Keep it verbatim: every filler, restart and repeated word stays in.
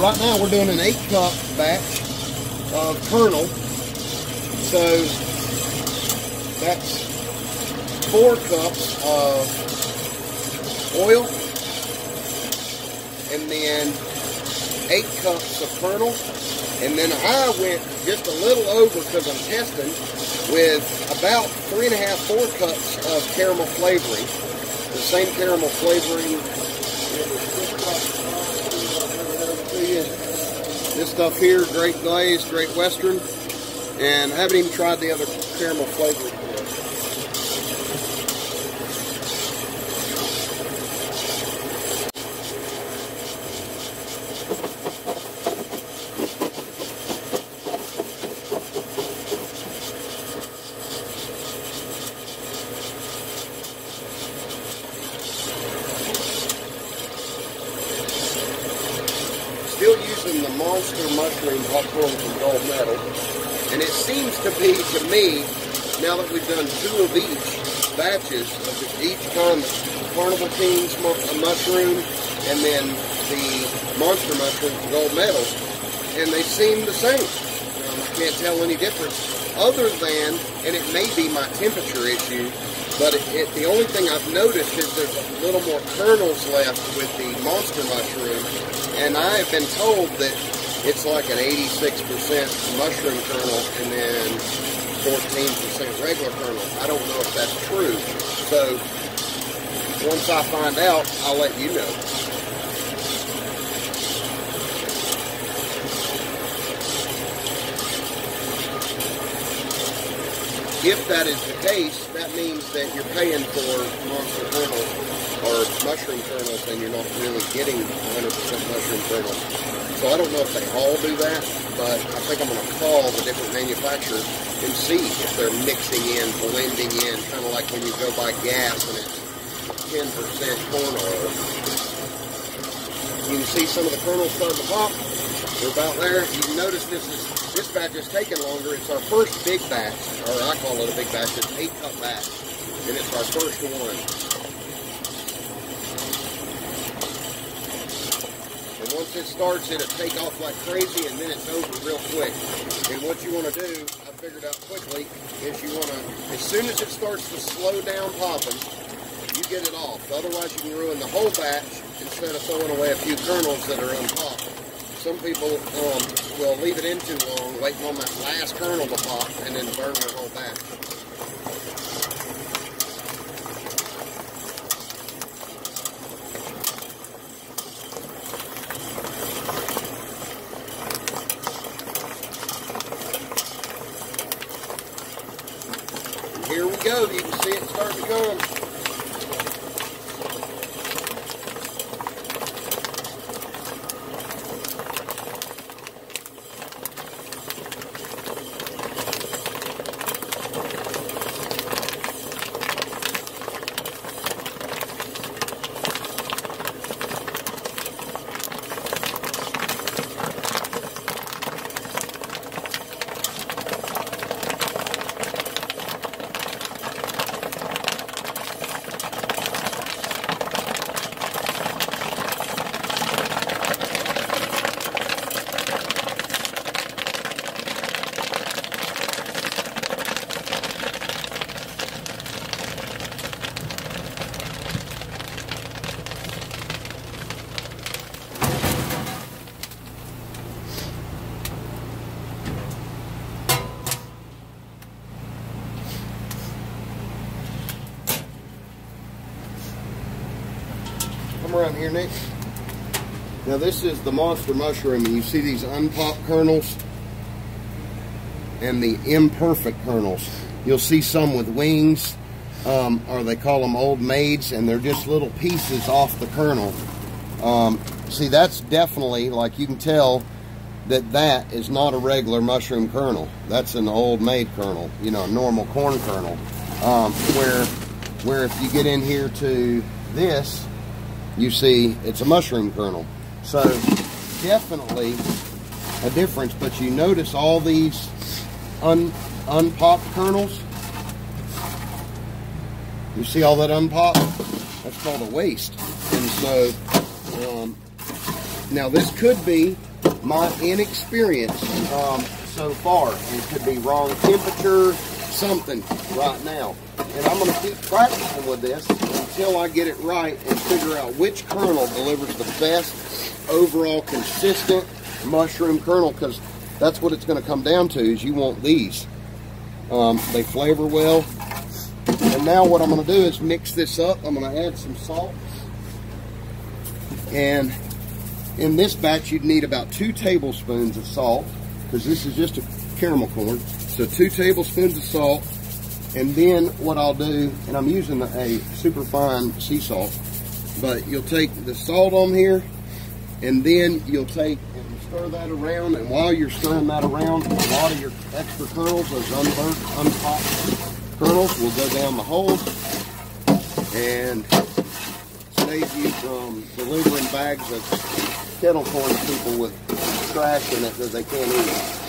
right now we're doing an eight cup batch of kernel. So that's four cups of oil and then eight cups of kernel. And then I went just a little over, because I'm testing, with about three and a half, four cups of caramel flavoring. The same caramel flavoring. This stuff here, Great Glaze, Great Western, and I haven't even tried the other caramel flavoring. Still using the Monster Mushroom popcorn from Gold Medal, and it seems to be, to me, now that we've done two of each batches of each kind, the Carnival Kings mushroom and then the Monster Mushroom from Gold Medal, and they seem the same. Um, I can't tell any difference, other than, and it may be my temperature issue, but it, it, the only thing I've noticed is there's a little more kernels left with the Monster Mushroom. And I have been told that it's like an eighty-six percent mushroom kernel and then fourteen percent regular kernel. I don't know if that's true. So once I find out, I'll let you know. If that is the case, that means that you're paying for monster kernels or mushroom kernels and you're not really getting one hundred percent mushroom kernels. So I don't know if they all do that, but I think I'm going to call the different manufacturers and see if they're mixing in, blending in, kind of like when you go buy gas and it's ten percent corn oil. You can see some of the kernels starting to pop. We're about there. You can notice this is this batch is taking longer. It's our first big batch, or I call it a big batch. It's an eight cup batch, and it's our first one. And once it starts, it'll take off like crazy, and then it's over real quick. And what you want to do, I figured out quickly, is you want to, as soon as it starts to slow down popping, you get it off. Otherwise, you can ruin the whole batch instead of throwing away a few kernels that are unpopped. Some people um, will leave it in too long, waiting on that last kernel to pop, and then burn their whole batch. And here we go. You can see it starting to come. Come around here, Nick. Now this is the Monster Mushroom, and you see these unpopped kernels and the imperfect kernels. You'll see some with wings, um, or they call them old maids, and they're just little pieces off the kernel. Um, see, that's definitely, like you can tell, that that is not a regular mushroom kernel. That's an old maid kernel, you know, a normal corn kernel. Um, where, where if you get in here to this, you see it's a mushroom kernel. So definitely a difference, but you notice all these un, unpopped kernels? You see all that unpopped? That's called a waste. And so, um, now this could be my inexperience um, so far. It could be wrong temperature, something right now. And I'm going to keep practicing with this until I get it right and figure out which kernel delivers the best overall consistent mushroom kernel, because that's what it's going to come down to, is you want these. Um, they flavor well. And now what I'm going to do is mix this up. I'm going to add some salt. And in this batch, you'd need about two tablespoons of salt, because this is just a caramel corn. So two tablespoons of salt. And then what I'll do, and I'm using a super fine sea salt, but you'll take the salt on here, and then you'll take and stir that around. And while you're stirring that around, a lot of your extra kernels, those unburnt, unpopped kernels, will go down the holes and save you from delivering bags of kettle corn to people with trash in it that they can't eat.